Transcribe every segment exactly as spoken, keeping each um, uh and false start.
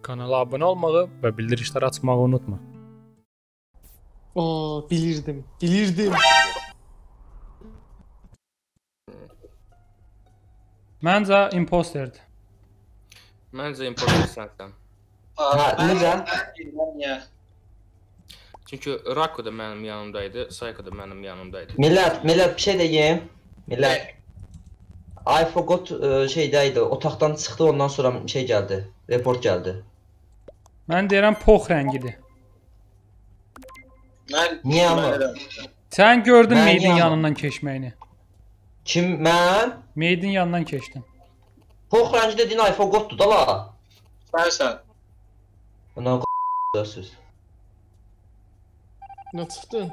Kanala abunə olmağı və bildirişləri açmağı unutma. Aa, bilirdim, bilirdim. Məncə imposterdir. Məncə imposter sənsən. Ha, necə? Çünki Rako da mənim yanımdaydı, Psycho da mənim yanımdaydı. Millət, millət bir şey deyim. Millət. I forgot e, şeydəydi, otaqdan çıxdı, ondan sonra şey gəldi, report gəldi. Mən deyirəm pox rəngidir. Mən Niyə amma? Sən gördün Mən Meydin yanım. yanından keçməyini. Kim? Mən? Meydin yanından keçdin. Pox rəngi dediyin I forgotdur da la. Sənsən. Buna q***dırsınız. Ne çıktın?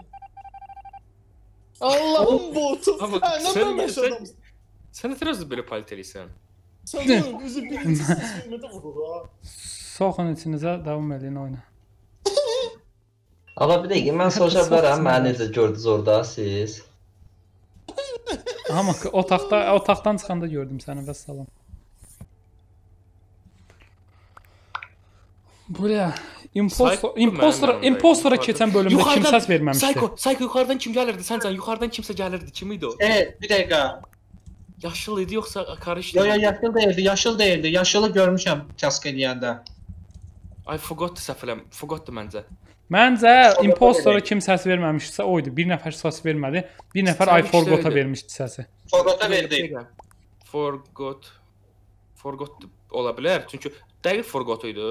Allah'ım botu. Ama Ha, ne sen- böyle sen- adamsın? Sən nə tərəfdə belə palteriysən? Sen de bizi birinci silmede vurur ha. Soxun içinizə, davam edin oyna. Amma bir dəqiqə, mən soruşa bilərəm, məni necə gördünüz orada siz? Amma otaqda, otaqdan çıxanda gördüm səni və salam. Buraya impostor, Psycho impostor, mənim impostora yanımdaydı. keçən bölümdə kim səs verməmişdi? Psycho, Psycho yuxarıdan kim gəlirdi? Səncən yuxarıdan kimsə gəlirdi. Kim idi o? Evet, bir dakika. Yaşıl idi yoxsa karışdı? Yo yo yaşıl değildi, yaşıl değildi. Yaşılı görmüşəm kask eləyəndə. I forgot səfələm. Forgotdu məncə. Məncə impostora kim səs verməmişsə o idi. Bir nəfər səs vermədi. Bir nəfər Sən I forgot-a işlədi. vermişdi səsi. Forgot'a verdi. Forgot. Forgot ola bilər. Çünki dəqiq forgot idi.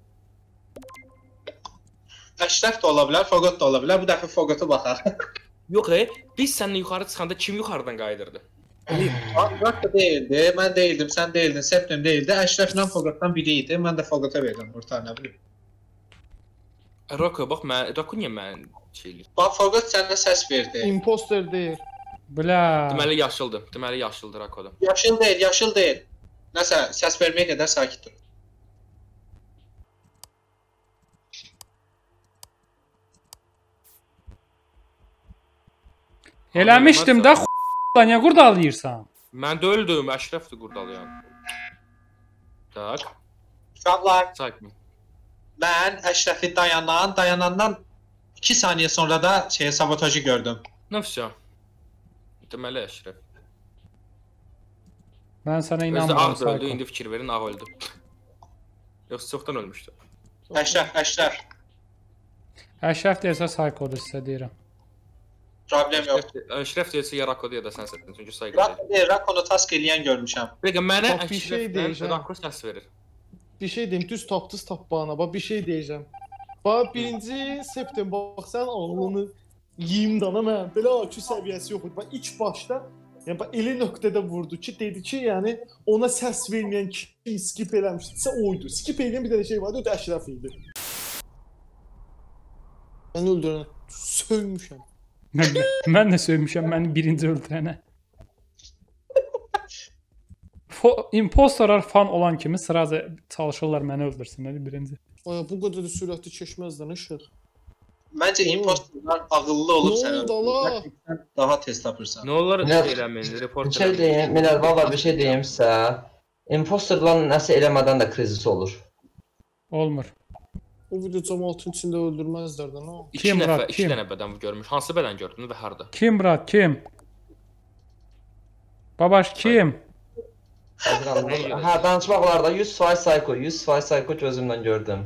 Əşrəf də ola bilər, Forgot da ola bilər. Bu dəfə Forgot'a baxaq. Yox, e, biz səninlə yuxarı çıxanda kim yuxarıdan qayıdırdı? Forgot da değildi, mən değildim, sən değildin, Septim değildi. Əşrəflə Forgot'dan biri idi. Mən də Forgot'a verdim orta nə bilim. Roko, bax mən, Roko niyə mən şeylik? Bax Forgot səndə səs verdi. Imposter değil. Bля. Deməli yaşıldı. Deməli yaşıldı Rakoda. Yaşıl deyil, yaşıl deyil. Nəsə, səs verməyə qədər sakit dur. Eləmişdim də x***la niyə qurdalayırsan? Mən də öldüm, Əşrəfdir qurdalayan. Tak, Uşaqlar, Psycho. mən Əşrəfi dayanan, dayanandan iki saniyə sonra da şey, sabotajı gördüm. Nə vəsə? Deməli Əşrəf. Mən sənə Özü inanmıram. ağ öldü, Psycho. indi fikir verin, ağ öldü. Yoxsa çoxdan ölmüşdü. Əşrəf, Əşrəf. Əşrəf deyəsə Psycho-dur sizə deyirəm. Problem yox. Əşrəf deyilsə ya Rako deyə də sən səsdin, çünki Psycho Rak deyil. deyil, Rakonu task eləyən görmüşəm. Peki, mənə Bak, bir şey Əşrəfdən diyeceğim. Rako səs verir. Bir şey diyeyim, düz tapdız tap bana. Bak bir şey diyeceğim. Bak birinci Septim, bak sen ağlını yiyeyim dana mən. Belə A Q səviyyəsi yox idi. Bak ilk başda, yəni bak eli nöqtədə vurdu ki, dedi ki, yəni ona səs verməyən kim skip eləmişdisə oydu. Skip eləyən bir dənə şey vardı, o da Əşrəf idi. Mən öldürənə sövmüşəm. Mən də, mən də söymüşəm məni birinci öldürənə. Fo- Impostorlar fan olan kimi sıraca çalışırlar məni öldürsünlər birinci. Ay, bu qədər də sürətli keçməzdən işıq. Məncə impostorlar ağıllı olub Ne sən oldu Allah? öldürürsən, daha tez tapırsan. Nə olar Nə- eləməyin, report Bir şey deyim, Millət, valla bir şey deyim sizə. Imposterlar nəsə eləmədən də krizis olur. Olmur. O video cəmaatın içində öldürməzlər də, nə? İki Kim nəfər, Murat, iki kim? dənə bədən görmüş. Hansı bədən gördün və harda? Kim Murat, kim? Babaş kim? Hə, danışmaqlarda yüz faiz Psycho, yüz faiz Psycho gözümlə gördüm.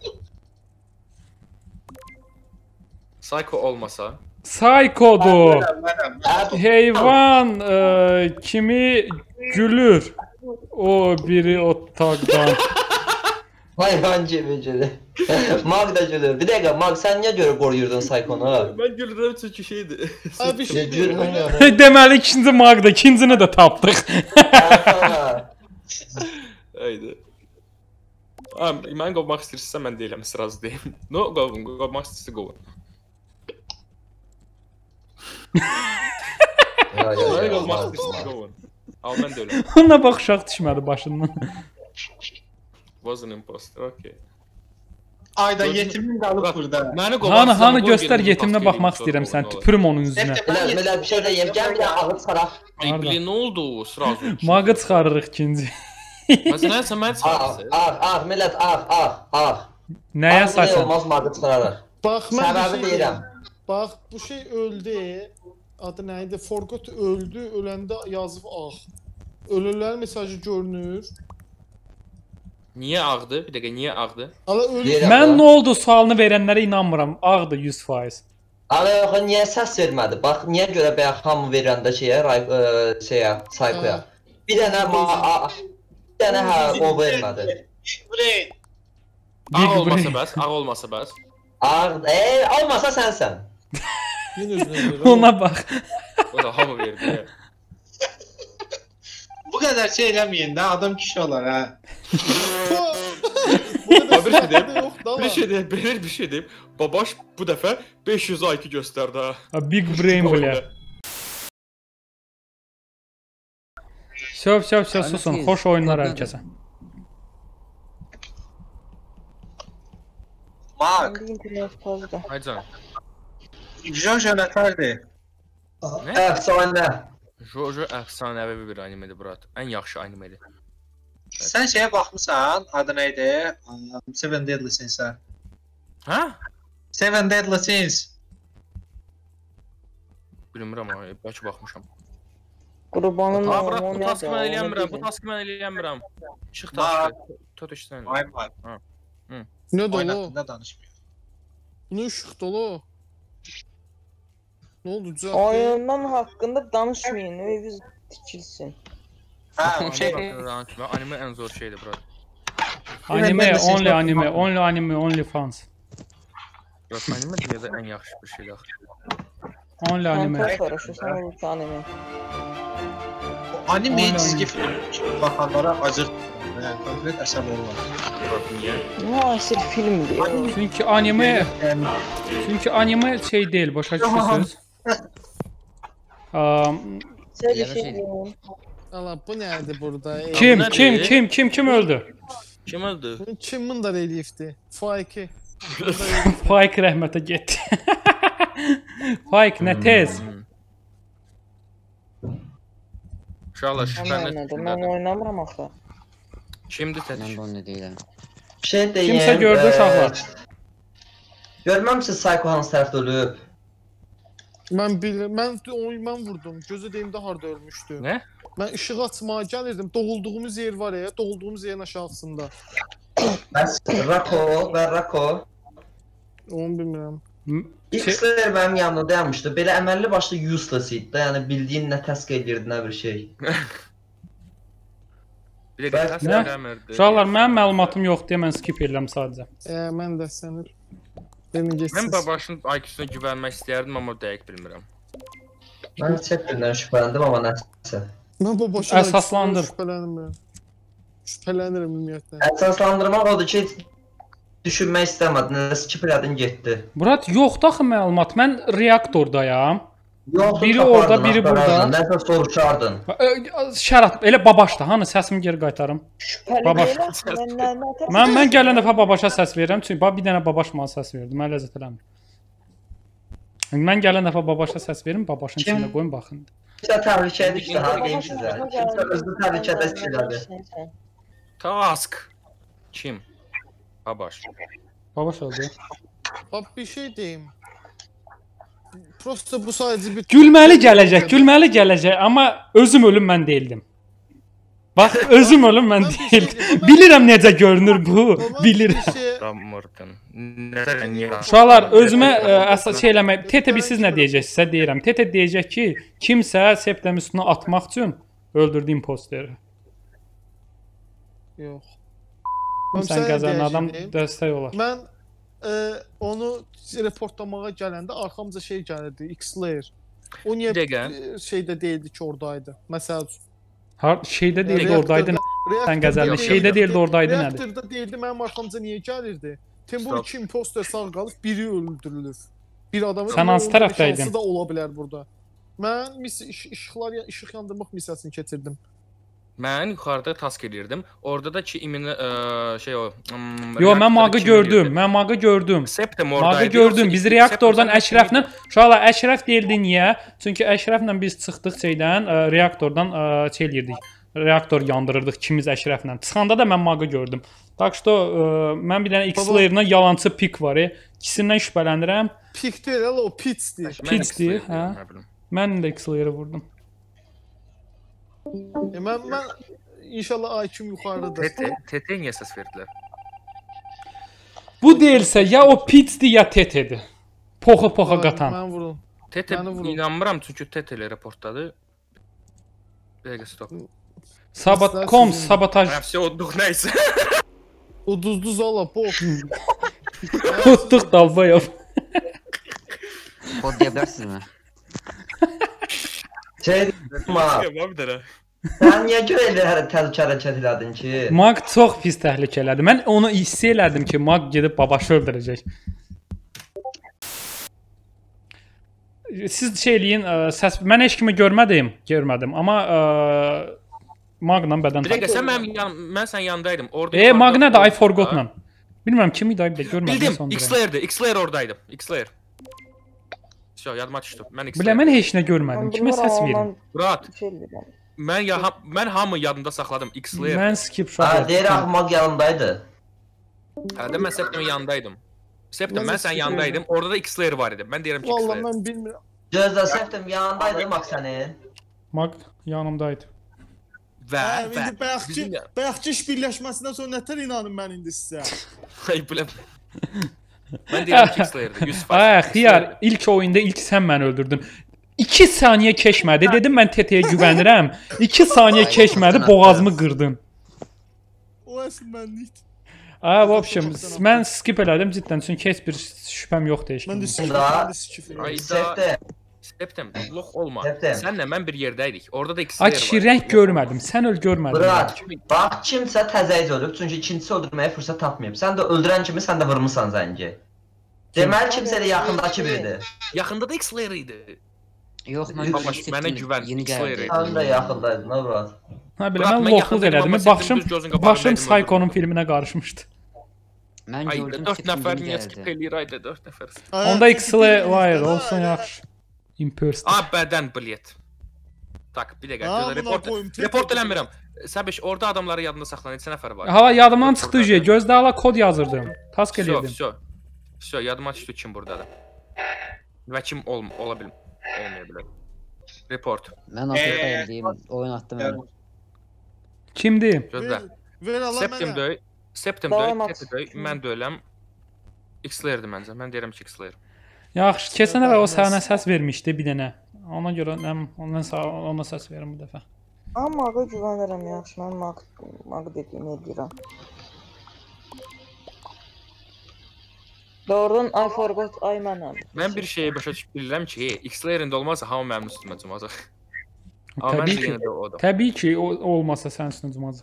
Psycho olmasa, Psycho'dur. Mənəm, mənəm. Hə, Heyvan e, kimi gülür. O biri otaqdan. hayvan gibi gülür. Mag da gülür. Bir dəqiqə, Mag sən niyə görə qoruyurdun Psycho-nu? mən gülürəm çünki şeydir. Ay bir şey Gülmə diyeyim. görə. Deməli ikinci Magda, ikincini də tapdıq. Haydi. Ha, mən qovmaq istəyirsən mən deyiləm, sıraz deyim. No, qovun, qovmaq istəyirsə qovun. Ya, ya, Mən ya, qovmaq Mag. istəyirsə qovun. Amma mən də ölüm. Ona bax uşaq düşmədi başından. Was an imposter, okay. Ayda yetimin qalıb burada. Məni Hanı, hanı göstər yetimlə baxmaq istəyirəm sən, tüpürüm onun üzünə. Millət, millət bir şey deyim, gəl bir də ağız çıxaraq. Ay, bile nə oldu sıraz? Mağı çıxarırıq ikinci. Məsələn, sən məni Ağ, çağırırsan. ağ, ağ, millət, ağ, ağ, ağ. Nəyə Ağ, əsasən? olmaz, mardı çıxararıq. Bax mən Səbəbi bir şey deyirəm. Bax bu şey öldü. Adı nə idi? Forgot öldü. Öləndə yazıb ağ. Ölülərin mesajı görünür. Niyə ağdır? Bir dəqiqə, niyə ağdır? Ala ölü. Yerəm. Mən nə oldu sualını verənlərə inanmıram. Ağdır yüz faiz. Ana yox, niyə səs vermədi? Bax, niyə görə bayaq hamı verəndə şeyə, ray, ə, şeyə, saykoya. Bir dənə ma, a, bir dənə hə, o vermədi. Brain. Ağ Big olmasa brain. bəs, ağ olmasa bəs. Ağ, e, olmasa sənsən. Yenə özünə verir. Ona bax. O da hamı verdi. Bu kadar şey eləməyin də, adam kişi olar ha. Bu Bir şey deyim. Yox da. Bir şey deyim, belə bir şey deyim. Babaş bu dəfə beş yüz I Q göstərdi ha. Ha, Big brain bile. Söv söv söv susun. Xoş oyunlar hər kəsə. Mark, Ay can. Jojo nətərdir? Əfsanə. Jojo əfsanəvi bir animedir, Burat. Ən yaxşı animedir. Sən şeyə baxmısan, adı nə idi? Um, Seven Deadly Sins-ə. Hə? Seven Deadly Sins. Bilmirəm amma, bəlkə baxmışam. Qurbanın Ha, Burat, bu taskı mən eləyəmirəm, bu taskı mən eləyəmirəm. Işıq taskı. Tut işdən. Ay var. Nə dolu? Oynatında danışmıyor. Bunu ışıq dolu. Nə oldu düzəltdi? Oyundan haqqında danışmayın, eviniz tikilsin. Ha, o şey. Anime ən zor şeydir, Burat. Anime, only anime, only anime, only fans. Burat, anime dünyada ən yaxşı bir şeydir axı. Only anime. Fantas var, şu sen olur ki anime. O anime Oyun çizgi film kimi baxanlara acır. Yəni konkret əsəb olmaz. Burat, niyə? Müasir filmdir. Çünki anime, Yəni çünki anime şey deyil, başa düşürsüz. Um, Size bir şey diyeyim. Ala bu nədir burada? Ey, kim, Nədir? kim, kim, kim, kim öldü? Kim öldü? bunu Kim mındar eləyibdi? Faiki. Faik rəhmətə getdi. Faik nə tez? Uşaqlar Ben şübhəni oynadım, ben oynamıram axı. Kimdir Mən tətik? də onu deyirəm. Bir şey deyim. Kimsə gördü eee, uşaqlar. Görməmisiniz Psycho hansı tərəfdə ölüb? Mən bilirəm, mən onu mən vurdum. Gözü deyimdə harda ölmüşdü. Nə? Mən işıq açmağa gəlirdim. Doğulduğumuz yer var ya, doğulduğumuz yerin aşağısında. Bəs Rako və Rako. Onu bilmirəm. M- Şey, X-lər mənim yanımda dayanmışdı. Belə əməlli başlı useless idi də, yəni bildiyin nə təsk edirdi, nə bir şey. Bir dəqiqə Nə? təsvir eləmirdi. uşaqlar, mənim məlumatım yoxdur deyə mən skip edirəm sadəcə. E, mən də sənir. Beni Mən geçsiz. babaşın I Q-suna güvənmək istəyərdim, amma dəqiq bilmirəm. Mən heç birindən şübhələndim, amma nəsə. Mən bu boşuna Əsaslandır. Şübhələnirəm. Şübhələnirəm ümumiyyətlə. Əsaslandırmaq odur ki, düşünmək istəmədin, nə skip elədin getdi. Murat, yoxdur axı məlumat. Mən reaktordayam. Yox, Biri orada, biri burada. Nəsə soruşardın. Şərat, elə babaşdır. Hanı səsimi geri qaytarım. Şüpheli Baba. değil ha. Ben ne ne atarım? Mən mən gələn dəfə babaşa səs verirəm. Çünki bax bir dənə babaş mənə səs verdi. Mən ləzzət eləmirəm. Mən gələn dəfə babaşa səs verim, babaşın Kim? içində qoyun baxın. Kimsə təbrik edir ki, ha Baba qeym şuna sizə. geldi. Kimsə özünü təbrik edə istəyirdi. Task. Kim? Babaş. Babaş oldu. Bak bir şey deyim. Prosta bu sadece bir... Gülməli gələcək, gülməli gələcək, amma özüm ölüm mən deyildim. Bax, özüm ölüm mən Ben bir şey deyildim. diyeyim. Bilirəm necə görünür bu, Baba bilirəm. bir şey... Ramırtın. Nəzər niyə? Uşaqlar, özümə ə, əsas şey eləmək, Tete bir siz nə deyəcəksizsə deyirəm. Tete deyəcək ki, kimsə septem üstünə atmaq üçün öldürdü imposteri. Yox. Sən qəzən adam deyəcəyim. dəstək olar. Mən e, onu reportlamağa gələndə arxamca şey gəlirdi, X-Layer. O niyə Bir dəqiqə. e, şeydə deyildi ki, oradaydı? Məsəl üçün. Har şeydə deyildi, Reaktorda- oradaydı. reaktorda Sən qəzəlli. deyildi, Şeydə deyildi, oradaydı nədir? Reaktorda deyildi, mənim arxamca niyə gəlirdi? Timbur Stop. iki imposter sağ qalıb, biri öldürülür. Bir adamın Sən hansı öldürmə tərəfdəydin? şansı da ola bilər burada. Mən mis iş- işıqlar ya işıq yandırmaq missiyasını keçirdim. Mən yuxarıda task edirdim. Orada da ki imin ə, şey o. ım, Yo, mən reaktoru Maqı kim gördüm. edirdi? Mən Maqı gördüm. Septem oradaydı. Maqı gördüm. yoxsa Biz Septem reaktordan sən Əşrəflə, uşaqlar Əşrəf deyildi niyə? Çünki Əşrəflə biz çıxdıq şeydən, ə, reaktordan ə, şey eləyirdik. reaktor yandırırdıq ikimiz Əşrəflə. Çıxanda da mən Maqı gördüm. Tak что mən bir dənə X-Layer'dan yalançı pik var. E. İkisindən şübhələnirəm. Pik deyil, elə o pitsdir. Pits deyir, hə. Mən də X-Layer'ı vurdum. E, mən, mən inşallah I Q'm yuxarıdır. T T niyə səs verdilər? Bu deyilsə ya o pitsdir ya T T'dir. Poxa poxa qatan. Mən vurdum. T T inanmıram çünki T T ilə reportladı. Bir dəqiqə stop. Sabat.com sabotaj. Hepsi odduq nəysə. Uduzdu zala pop. Tutduq Dalbayov. Kod diyebilirsiniz mi? Şey, ma. Bir dənə. Sən niyə görə elə hər təhlükə hərəkət elədin ki? Maq çox pis təhlükə elədi. Mən onu hiss elədim ki, Maq gedib babaşı öldürəcək. Siz şey eləyin, səs mən heç kimi görmədim, görmədim, amma Maqla bədən. Bir dəqiqə, sən mənim yan, mən sən yanındaydım. Orada. E, Maq nədir? I forgot-la. Bilmirəm kim idi, bir də görmədim. Bildim, X-Layer'dir. X-Layer oradaydı. X-Layer. Şo, yadıma düşdü. Mən X-Layer. Bilə mən heç nə görmədim. Kimə səs verim? Murat. Mən ya mən hamı yadımda saxladım X-Layer. Mən skip shot. Ha, deyir Maq yanındaydı. Hə, də mən Septimin yanındaydım. Septim, mən sən yanındaydım. Orada da X-Layer var idi. Mən deyirəm ki, X-Layer. Vallahi mən bilmirəm. Gözlə Septim yanındaydı Maq sənin. Maq yanımdaydı. Və və bayaqki bayaqki iş birləşməsindən sonra nətər inanım mən indi sizə. Ay biləm. Mən deyirəm ki, X-Layer'dir. yüz faiz. Ay, xiyar, ilk oyunda ilk sən məni öldürdün. iki saniyə keçmədi. Dedim mən T T'yə güvənirəm. iki saniyə keçmədi, boğazımı qırdın. O əsl mənlikdir. Ay, в общем, mən skip elədim cidden çünki heç bir şübhəm yoxdur heç Mən də kimin. skip Ay, Septim. Septim, lox olma. Septim. Sənlə mən bir yerdəydik. Orada da Ay, X-Layer var. kişi rəng görmədim. Sən öl görmədin. Murat, bax kimsə təzəyiz ölüb, çünki ikincisi öldürməyə fürsət tapmayıb. Sən də öldürən kimi sən də vurmusan zəngi. Deməli kimsə də yaxındakı biridir. Yaxında da X-Layer idi. Yox, mən Babaş, mənə güvən, Yeni X-Layer gəldi. Sən də yaxındaydın, ha Murat. Ha belə Murat, mən mən loxluq yaxındaydım, elədim. amma Başım Septim düz gözün qabağında başım idim, Psycho'nun öldürdüm. filminə qarışmışdı. Mən Ay, gördüm dörd Septim nəfər yeni niyə skip gəldi. eləyir ayda dörd nəfər. Onda X-Layer olsun yaxşı. Imperster. A, bədən bilet. Tak, bir dəqiqə. Ha, gözlə, buna Report, qoyum, tek report tek eləmirəm. Səbiş, orada adamları yadında saxlan, neçə nəfər var? Hala yadımdan çıxdı ücə. Gözdə hala kod yazırdım. Task Şo, eləyirdim. şo. Şo, yadıma düşdü kim buradadır. Və kim ol ola bilim. Olmaya bilər. Report. Mən afiyet eləyim, oyun atdım mən. Kimdir? Gözlə. Ver Allah Septim mənə. döy. Septim Davam döy, at. Tete döy. Mən döyüləm. X-Layer'dir məncə. Mən deyirəm ki, X-Layer. Yaxşı, keçən dəfə o sənə səs vermişdi bir dənə. Ona görə nəm ondan sağ ona səs verim bu dəfə. Amma Maqa güvənirəm yaxşı. Mən Maq Maq dediyimi edirəm. Doğrudan I forgot I mənəm. Mən bir şeyi başa düşüb bilirəm ki, X-Layer'in də olmazsa hamı mənim üstümə cumacaq. Amma Təbii məncə ki. yenə də odur. Təbii ki, o olmasa sən üstünə cumacaq.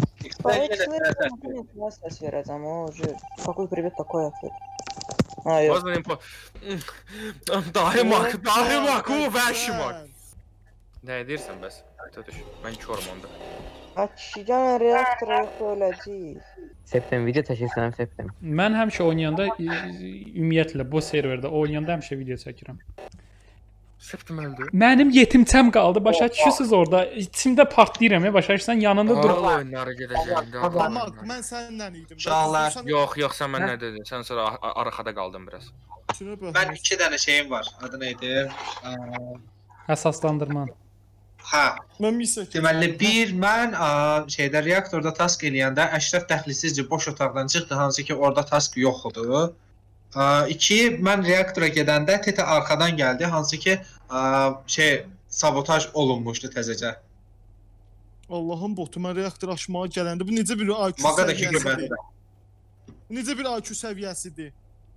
Bax, səs verəcəm. O, какой привет такой ответ. Ha, yox. Возможно, импо... Dahimak, dahimak, o vəhşimak. Nə edirsən bəs? Tutuş, mən körüm onda. Ha, kişi gələn reaktora yox öləcək. Septem video təşkilsən Septem. Mən həmişə oynayanda ümumiyyətlə bu serverdə oynayanda həmişə video çəkirəm. Septim öldü. Mənim yetimçəm qaldı. Başa düşürsüz orada. İçimdə partlayıram, başa düşsən yanında dur. Dur oyunları gedəcəyim. Amma mən səninlə idim. Uşaqlar. Yox, yox, sən mən nə dedin? Sən sonra arxada qaldın biraz. Mən iki dənə şeyim var. Adı nə idi? Əsaslandırman. Hə. Mən misə. Deməli bir mən ə, şeydə reaktorda task eləyəndə Əşrəf dəxlisizcə boş otaqdan çıxdı, hansı ki orada task yox idi. Ə, iki mən reaktora gedəndə Tete arxadan gəldi, hansı ki ə, şey sabotaj olunmuşdu təzəcə. Allahın botu mən reaktor açmağa gələndə bu necə bir I Q Maqadakı səviyyəsidir? güvəndə. Necə bir I Q səviyyəsidir?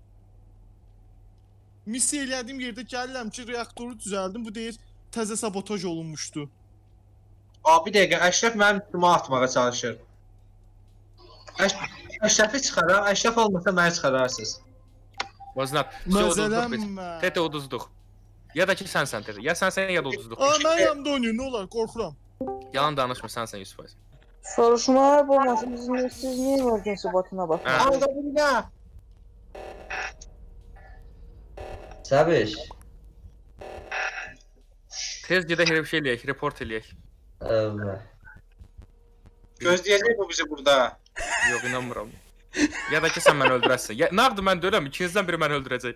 Missiya elədiyim yerdə gəlirəm ki, reaktoru düzəldim. Bu deyir təzə sabotaj olunmuşdu. A, bir dəqiqə, Əşrəf mənim üstümə atmağa çalışır. Əş Əşrəfi çıxarar, Əşrəf olmasa məni çıxararsınız. Vaznat, Məzələnmə. Tete uduzduq. Ya da ki sənsən Tete. Ya sənsən ya da uduzduq. Aa, mən yanımda oynayın, nə olar, qorxuram. Yalan danışma, sənsən yüz faiz. Soruşmalar olmasın, biz niyə siz niyə emergency botuna baxmıyorsunuz? Alda bir də. Səbiş. Tez gedək bir şey eləyək, report eləyək. Evet. Gözləyəcək bu bizi burada. Yox, inanmıram. Ya da ki sən məni öldürəsən. Ya, nə yapdı mən deyirəm, ikinizdən biri məni öldürəcək.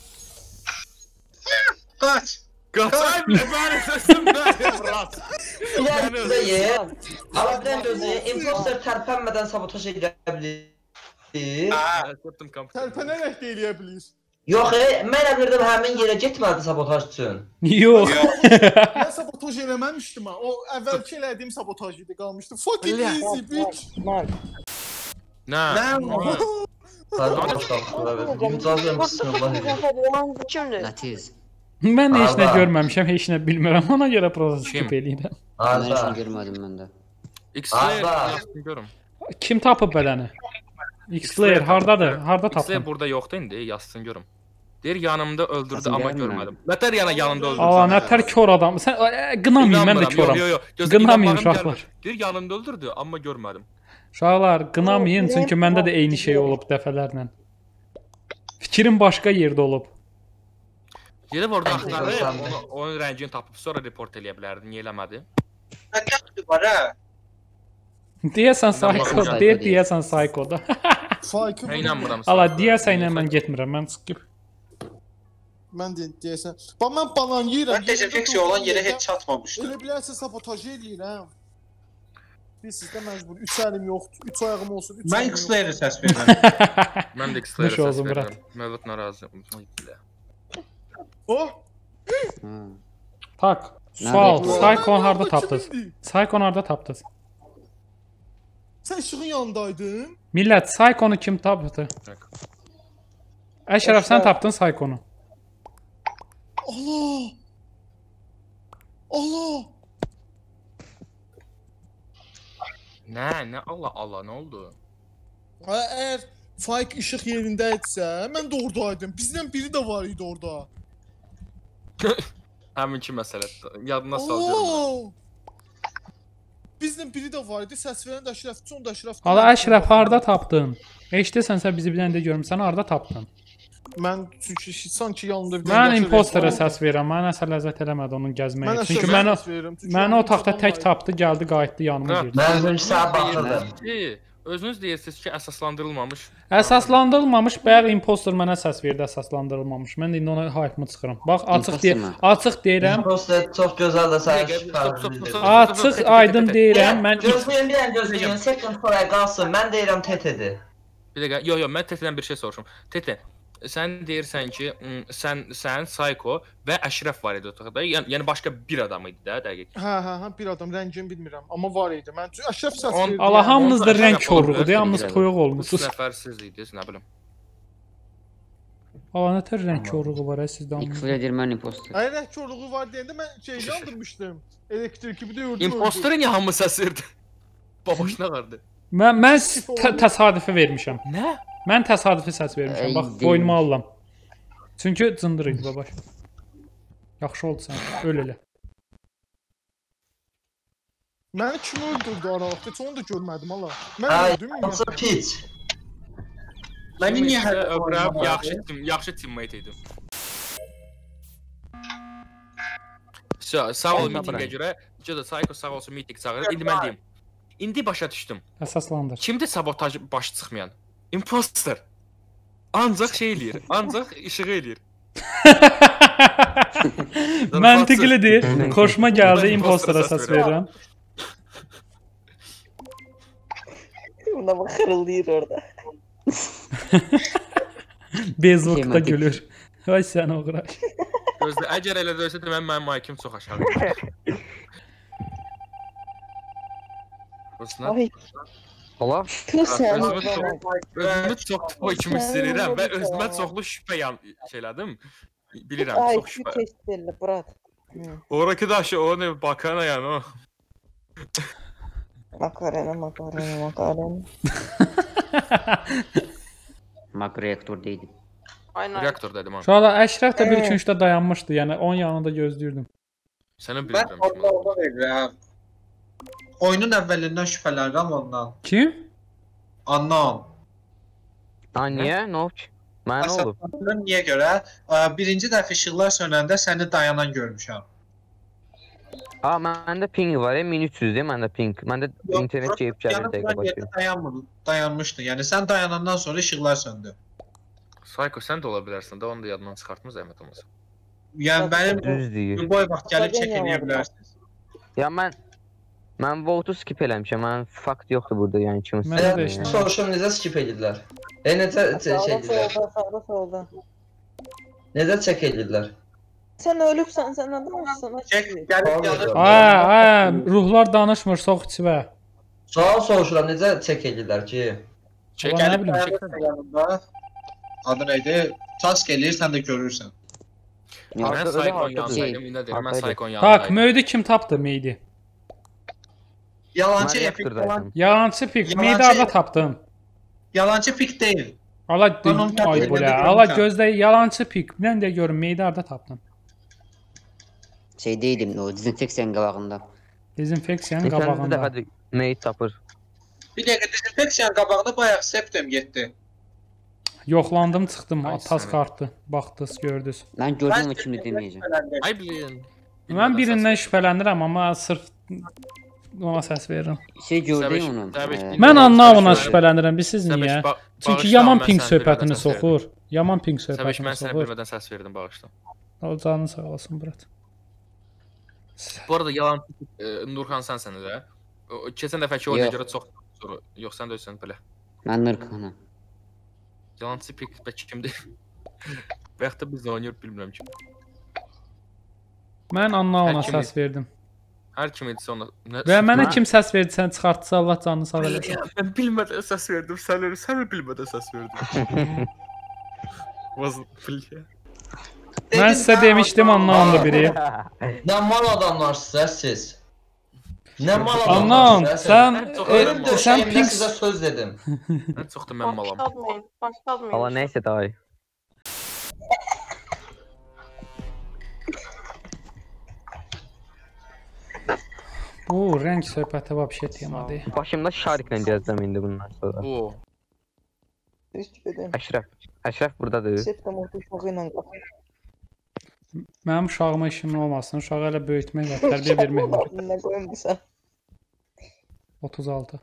Qaç. Qaçay bile bari sesimden Murat. Bir de ye. Alabilen gözü imposter tərpənmədən sabotaj edə bilir. Korktum kampüter. Tərpənərək də eləyə bilir. Yox, e, mən bilirdim həmin yerə getmədi sabotaj üçün. Yox. Mən sabotaj eləməmişdim ha. O əvvəlki elədiyim sabotaj idi qalmışdı. Fucking easy bitch. Man. Nə? Nə? Hadi başlayalım. Mücazirəm bismillah. Kimdir? Natiz. Mən heç nə Arda. görməmişəm, heç nə bilmirəm. Ona görə proses Kim? skip eləyirəm. Ben hiç Arda. görmedim ben de. X-Layer Arda. yazsın görüm. Kim tapıb beləni? X-Layer hardadır? Harda X-Layer tapdın? burada yoxdu indi, yazsın görüm. Deyir yanımda öldürdü Yazın amma gəlmə. görmədim. Nətər yana yanımda öldürdü? Aa, nətər kör adam. Sən ə, qınamayın, mən də İnanmıram, köram. yox, yox, yox. Qınamayın İnanmağım uşaqlar. gəlmir. Deyir yanımda öldürdü amma görmədim. Uşaqlar, qınamayın, çünki məndə də eyni şey olub dəfələrlə. Fikrim başqa yerdə olub. Gedib orada Bence axtarıb, görsənmir. onu, onun rəngini tapıb sonra report eləyə bilərdi. Niyə eləmədi? Nə var ha? Deyəsən Psycho, Psycho deyir deyil. deyəsən Psycho-da. Faykı Mən inanmıram. Ala deyəsən ilə mən getmirəm, mən skip. Mən də deyəsən. Bax mən banan yeyirəm. Mən dezinfeksiya olan yerə heç çatmamışdım. Elə bilərsə sabotaj eləyirəm. Biz sizdə məcbur. Üç əlim yoxdur. Üç ayağım olsun. Üç Mən əlim X-Layer'ı səs verirəm. Mən də X-Layerə Nuş səs olsun, Murat. verirəm. Mövlud narazı. Oh! Hı. Tak. Sual, Nerede? Psycho harda Bu tapdınız? kimindir? Psycho harda tapdınız? Sən işığın yanındaydın. Millət, Psycho-nu kim tapdı? Əşrəf, sən tapdın Psycho-nu. Allah! Allah! Nə, nə Allah Allah, nə oldu? Ha, əgər Fayk işıq yerindəydisə, mən də oradaydım. Bizdən biri də var idi orada. Həminki məsələ. Yadına sal görüm. Allah! Bizdən biri də var idi. Səs verən də Əşrəf, son da Əşrəf. Ala Əşrəf harda tapdın? Eşidirsənsə bizi bilən də görüm, sən harda tapdın? Mən çünki sanki yanımda bir Mən yaşlı imposterə restoran- səs verirəm. Mənə nəsə ləzzət eləmədi onun Mən gəzməyi. Əşrəfə Çünki mənə səs verirəm, çünki mənə yanımda o taxta adam tək var idi. tapdı, gəldi, qayıtdı yanıma Ha. girdi. Mən öncə sənə baxırdım. Ki, özünüz deyirsiniz ki, əsaslandırılmamış. Əsaslandırılmamış, bayaq imposter mənə səs verdi, əsaslandırılmamış. Mən indi ona hype-mı çıxıram. Bax, açıq Imposter deyə, mı? açıq deyirəm. Imposter çox gözəl də səni Stop, stop, stop, çıxardı. stop. Açıq, aydın deyirəm. Mən Gözləyin bir dənə gözləyin. Second for qalsın. Mən deyirəm T-dir. Bir dəqiqə, yox, yox, mən Tete'dən bir şey soruşum. Tete, sən deyirsən ki, m, sən sən Psycho və Əşrəf var idi otaqda. Yəni, yəni başqa bir adam idi də, dəqiq. Hə, hə, hə, bir adam rəngini bilmirəm, amma var idi. Mən Əşrəf səs On- verdi. Allah yəni. hamınız da Ondan rəng Əşrəf korluğudur, oldu, hamınız bilirəm. toyuq Üç olmusunuz. nəfər siz idiniz, nə bilim. Aa, nə tər rəng korluğu var, ə, sizdə hamınız. X-Layer mən imposter. Ay rəng korluğu var deyəndə mən şey yandırmışdım. Elektriki bir də ördüm. Imposterə niyə hamı səs verdi? Baboşuna qardı. Mən mən tə- təsadüfi vermişəm. Nə? Mən təsadüfi səs vermişəm. Ey, Bax, deyil. boynuma alıram. Çünki cındır idi babaş. Yaxşı oldu sən. Öl elə. Məni kim öldürdü aralıqda? Heç onu da görmədim Allah. Mən Ay, öldüm mü? hansı piç? Məni niyə hər övrəm yaxşı tim, yaxşı teammate idim. So, sağ ol Ay, meetingə sabıram. görə. Cədə Psycho sağ olsun meeting çağırır. İndi mən deyim. İndi başa düşdüm. Əsaslandır. Kimdir sabotaj başı çıxmayan? Imposter. Ancaq şey eləyir. Ancaq işığı eləyir. Məntiqlidir. Xoşuma gəldi, Ben impostera impostera səs səs verirəm. Buna bak kırıldıyır orada. Bezvokda Tematik. gülür. Ay sən oğraş. Gözlə, əgər elə döysə də mən mənim IQ-m çox aşağı gedir. Ruslan, Ay Ola? tır sen. özümü çox, özümü çox tupo kimi hiss edirəm və özümə çoxlu şübhə yan şey elədim. Bilirəm, Ay çox şu şübhə. testlerle brat. Oradaki daşı o ne bakana yani o. Makarena makarena makarena. Mak reaktordaydı. Reaktör dedim ha. Şu anda Əşrəf də bir Evet. küncdə dayanmışdı. Yəni onun yanında gözləyirdim. Səni Mən bilmirəm orada kimi. orada verirəm. Oyunun əvvəlindən şübhələnirəm ondan. Kim? Anlam. Ha niyə? Nə olub ki? Mənə nə olub? Əsaslandıran niyə görə? Ə, Birinci dəfə işıqlar sönəndə səni dayanan görmüşəm. Aa, məndə ping var, min üç yüzdür məndə ping. Məndə internet keyif gəlir Yanıb dəqiqə duran yerdə başı. dayanmadın, dayanmışdın. Yəni sən dayanandan sonra işıqlar söndü. Psycho sən də ola bilərsən də, onu da yadından çıxartma zəhmət olmasa. Yəni mənim Düz deyir. bu boy vaxt gəlib çək eləyə bilərsiniz. Ya mən mən votu skip eləmişəm. Mən fakt yoxdur burada, yəni kimsə. Mən- Məndə də Mən işləm. soruşum necə skip edirlər? E necə şey Sağda edirlər? solda, sağda solda. Necə çək edirlər? Sən ölübsən, sən nə danışırsan? Çək gəlib yanıb. Ay, ay, ruhlar danışmır, sox içibə. Sual soruşuram, necə çək edirlər ki? Çək Ulan nə gəlib bilim. çək. yanında. Adı neydi? Task eləyir, sən də görürsən. Mən Artıq öyle Psycho'nun artıq yanındaydım, şey, indi deyirəm, mən artıq- Psycho'nun Tak, yanındaydım. meydi kim tapdı meydi? Yalancı Mən epik reaktordaydım. olan, Yalancı pik, Yalancı- meydi arada tapdın. yalancı pik deyil. Ala Ben onu ay tapdım, bu ben de la. Ala görmüşəm. gözdə yalancı pik. Mən də görüm meydi arada tapdın. Şeydeydim o dezinfeksiyanın qabağında. Dezinfeksiyanın Keçən qabağında. dəfə mail tapır. Bir dəqiqə dezinfeksiyanın qabağında bayaq septem getdi. Yoxlandım, çıxdım, Ay, task sənə. artdı. Baxdınız, gördünüz. Ben gördüm ama şimdi demeyeceğim. Ay bilin. Mən birindən şübhələnirəm, amma sırf ona səs verirəm. Şey gördün Səbəş- onu. Səbəş eee, bilmir. Mən Annavuna Səbəş- şübhələnirəm, bilirsiniz Səbəş, niyə? ba- Çünki bağışla, yaman mən ping sənə bilmədən söhbətini səs verdim. soxur. Yaman ping Səbəş, söhbətini mən sənə soxur. bilmədən səs verdim, bağışla. O canın sağ olsun, brat. Bu arada yalan e, Nurxan sənsən də. O, Keçən dəfəki oyuna Yox. görə çox soru. Yox, sən də özsən belə. Ben Nırkan'ım. Yalancı pik və kimdir? Bəxtə biz oynayır bilmirəm ki. Mən Annavuna Hər kimi- səs verdim. Hər kim edirsə ona. Nə- Və mənə Mən- kim səs verdisə çıxartsa Allah canını sağ eləsin. Ya, Mən bilmədən səs verdim. Sən elə sən elə bilmədən səs verdin. Wasn't bilya. Mən sizə demişdim Annavunda biri. Nə mal adamlarsınız siz? Nə mal Anlam, adamlarsınız sən Çox e, önemli. Ölüm sən döşəyimdə ping sizə söz dedim. Ən çox da mən malam. Başlatmayın, başlatmayın. Valla neyse daha iyi. bu rəng söhbəti vəbşə tema deyil. Başımda şariklə gəzəcəm indi bundan sonra. Bu. Teşekkür ederim. Əşrəf. Əşrəf buradadır. Septem orta uşağı ilə qalır. Mənim uşağıma işim olmasın. Uşağı elə böyütmək və tərbiyə vermək var. Ne koymuşsa. otuz altı.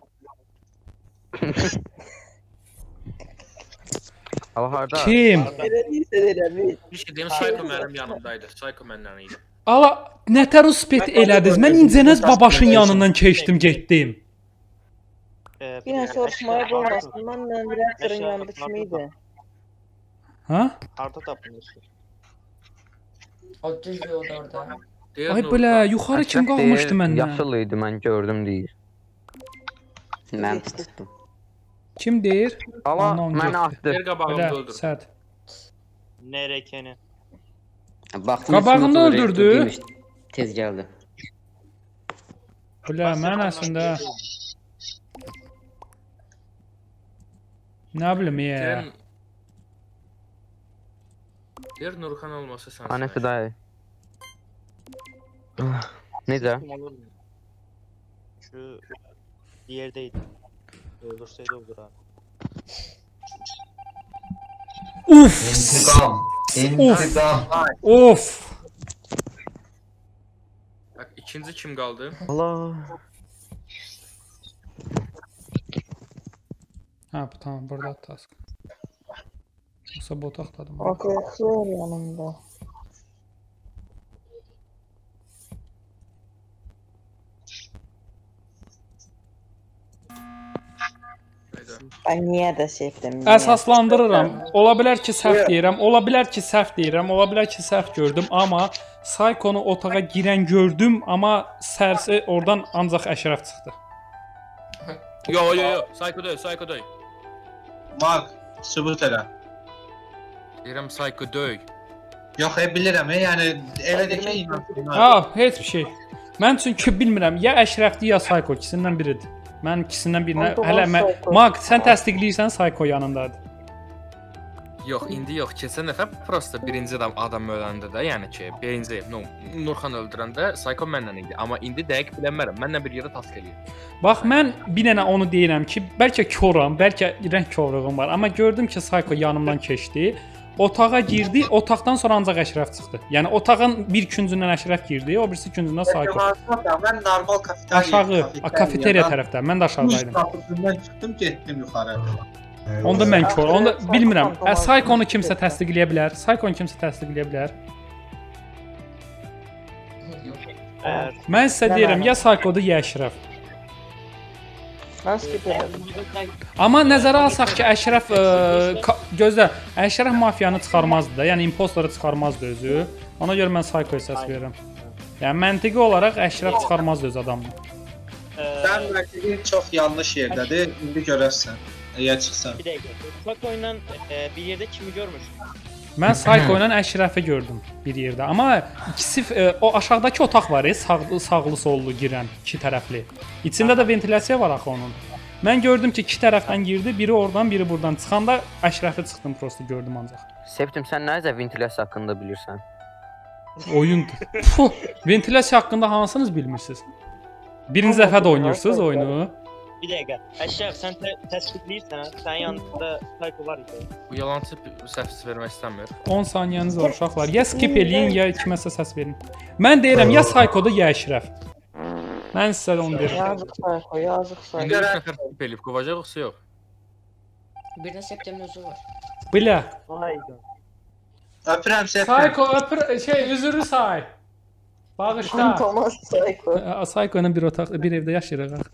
Hava harda? Kim? Vereliyse de Bir şey deyim, Psycho mənim yanımdaydı. Psycho məndən idi. Ala nətər uspet elədiniz? Mən incənəz babaşın yanından keçdim, getdim. Yine soruşmaya bulmasın. Ben de reaktörün yanında kimiydi? Ha? Harda tapmışsın? O düz yolda orada. Deyir Ay Nurxan. belə, yuxarı kim Əşrəf deyir, qalmışdı məndən? Yaşıl idi, mən gördüm deyir. Ben tuttum. Kim deyir? Ama Ondan məni getdi. atdı. Deyir qabağımda Belə öldür. sərt. Nerekeni? Baktım Qabağında üstüne oturdu, öldürdü. reaktör değilmiş. Tez geldi. Belə mən əslində nə bilim ya. Deyir Deyir Nurxan olmasa sən. Anəsi daha iyi. Ah, Necə? Kim olur mu? Şu bir yerdeydi. Öldürseydi olur abi. Uf! İntiqam. İntiqam. Of! Bak ikinci kim qaldı? Allah. Ha bu tamam burada task. Yoksa bot atladım. Arkadaşlar yanımda. Hayda. Ben niye de septem? Əsaslandırıram. Ola bilər ki, səhv deyirəm. Ola bilər ki, səhv deyirəm. Ola bilər ki, səhv gördüm, amma Psycho-nu otağa girən gördüm, amma sərsi oradan ancaq Əşrəf çıxdı. Yo yo yo. Psycho döy, Psycho döy. Mark, sübut elə. Deyirəm Psycho döy. Yox, e, bilirəm, e, yəni elə də ki, inan. Ha, heç bir şey. Mən çünki bilmirəm, ya Əşrəfdir, ya Psycho, ikisindən biridir. Mən ikisindən birinə Onda hələ o mən Psycho. Mark, sən təsdiqləyirsən Psycho yanındadır. Yox, indi yox. Keçən dəfə prosta birinci adam adam öləndə də, yəni ki, birinci no, Nurxan öldürəndə Psycho mənlə idi. Amma indi dəqiq bilmərəm. Mənlə bir yerdə task eləyir. Bax, mən bir dənə onu deyirəm ki, bəlkə koram, bəlkə rəng korluğum var, amma gördüm ki, Psycho yanımdan keçdi. otağa girdi, otaqdan sonra ancaq Əşrəf çıxdı. Yəni otağın bir küncündən Əşrəf girdi, o birisi küncündən Sayko. Mən normal kafeteriya. Aşağı, kafeteriya tərəfdə. Mən də aşağıdaydım. Qapısından çıxdım, getdim yuxarı. Onda mən kör. Onda bilmirəm. Sayko-nu kimsə təsdiqləyə bilər. Sayko-nu kimsə təsdiqləyə bilər. Mən sizə deyirəm, ya Sayko-dur, ya Əşrəf. Mən skip edirəm. Amma nəzərə alsaq ki, Əşrəf ə, gözlə, Əşrəf mafiyanı çıxarmazdı da, yəni impostoru çıxarmazdı özü. Ona görə mən Sayko-ya səs verirəm. Yəni məntiqi olaraq Əşrəf çıxarmazdı öz adamını. Sən məqsədin çox yanlış yerdədir. İndi görərsən. Əgər çıxsan. Bir dəqiqə. Sayko ilə e, bir yerdə kimi görmüşdün? Mən Sayko ilə Əşrəfi gördüm bir yerdə. Amma ikisi ə, o aşağıdakı otaq var, e, sağlı, sağlı sollu girən iki tərəfli. İçində də ventilasiya var axı onun. Mən gördüm ki, iki tərəfdən girdi, biri oradan, biri buradan. Çıxanda Əşrəfi çıxdım, prosta gördüm ancaq. Septim, sən nəəcə ventilasiya haqqında bilirsən? Oyundur. Puh, ventilasiya haqqında hansınız bilmirsiniz? Birinci dəfə də oynayırsınız oyunu. Bir dəqiqə. Əşrəf, sən tə təsdiqləyirsən, sənin yanında Sayko var idi. Bu yalancı səs vermək istəmir. on saniyəniz var uşaqlar. Ya skip eləyin, ya kiməsə səs verin. Mən deyirəm, ya Saykodur, ya Əşrəf. Mən sizə onu deyirəm. Yazıq Sayko, yazıq Sayko. İndi üç nəfər skip eləyib qovacaq yoxsa yox? Bir də Septemin özü var. Bilə. Öpürəm Septim. Sayko, öpür, şey, üzürü say. Bağışla. Thomas Sayko. Sayko ilə bir otaq, bir evdə yaşayırıq.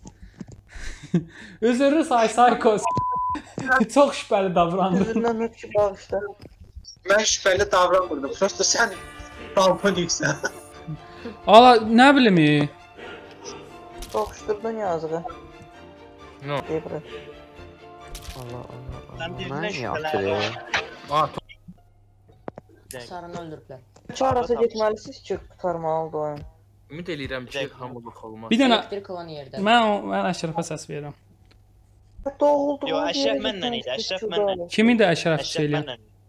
Üzürü say, Sayko. Çox şübhəli davrandı. Üzündən öp ki, bağışla. Mən şübhəli davranmırdım. Prosta sən daltoniksən. Ala, nə bilim? Soxuşdurdun yazığı. No. Ebra. Allah Allah. Sən Mən birindən yaxşı. şübhələnirsən. Aa, Sarını öldürüblər. Çarası getməlisiniz ki, qurtarmalıdır oyun. ümid eləyirəm ki, hamılıq olmaz. Bir dənə Elektrik olan yerdə. mən mən Əşrəfə səs verirəm. Doğuldu. Yox, Əşrəf mənlə idi, Əşrəf mənlə idi. Kimi də Əşrəf Əşrəf söyləyəm. mənlə idi.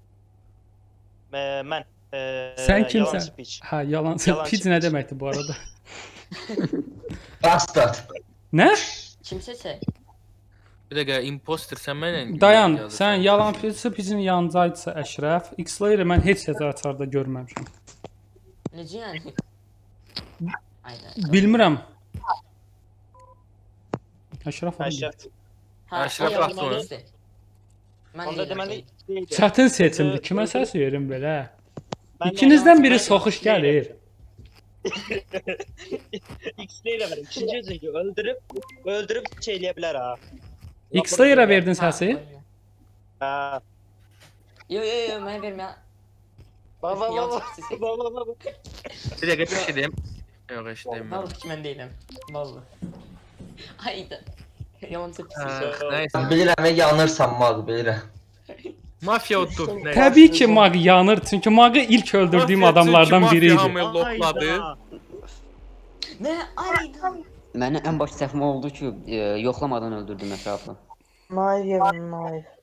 Mə- Mən e, Sən yalan kimsən? speech. Ha, yalan. Yalan Pic nə deməkdir bu arada? Bastard. Nə? Kimsəsə. Bir dəqiqə, imposter sən mənlə Dayan, yazırsan. sən yalan pic picin yanındaydısa Əşrəf, X-Layer mən heç yerdə açarda görməmişəm. Necə yəni? Ayda. Bilmirəm. Əşrəf oldu. Əşrəf. Ha, Əşrəf o Rəsul. yalan Mən Onda deyirəm deməli ki, deyildi. Çətin seçimdir. Kimə səs verim belə? Mən- İkinizdən biri mən- soxuş gəlir. X-ray ilə verim. İkinci özünü öldürüb, öldürüb şey eləyə bilər ha. X-Layer'a verdin səsi? Ha. Yo yo yo mən vermə. Ba ba ba ba. Ba ba ba ba. Bir dəqiqə bir şey deyim. Yox, heç deyim. Vallahi ki mən deyiləm. Vallahi. Ayda. Yalan pis. Nəysə. Bilirəm, yanırsan Mag, bilirəm. Mafiya uddu. Nəysə. Təbii ki, Mag yanır. Çünki Mag'ı ilk öldürdüyüm Mafiya adamlardan çünki biri idi. Mafiya hamı lokladı. Nə? Ayda. Mənə ən baş səhvim oldu ki, e, yoxlamadan öldürdüm ətrafı. Nail yerin, nail.